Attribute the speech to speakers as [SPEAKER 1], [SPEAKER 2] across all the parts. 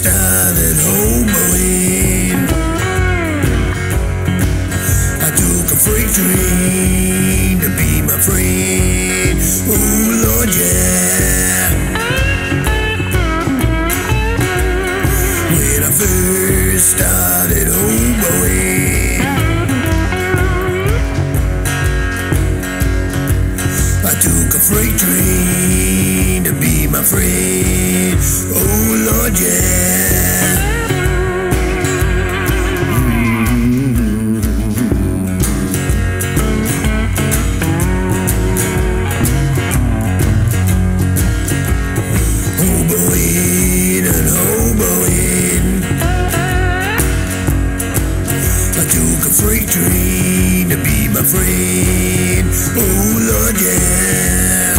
[SPEAKER 1] started hoboing, I took a freight train to be my friend. Oh Lord, yeah. When I first started hoboing, I took a freight train to be my friend. Oh Lord, yeah. Hoboing and hoboing, I took a freight train to be my friend. Oh Lord, yeah.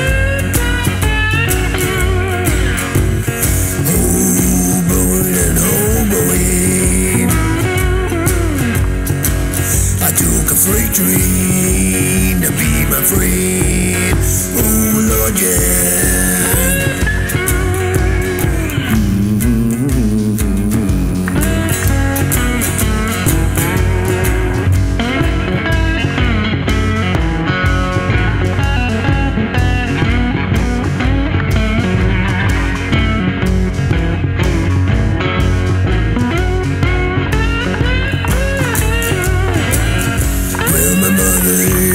[SPEAKER 1] Hoboing and hoboing, I took a freight train to be my friend. Oh Lord, yeah. My mother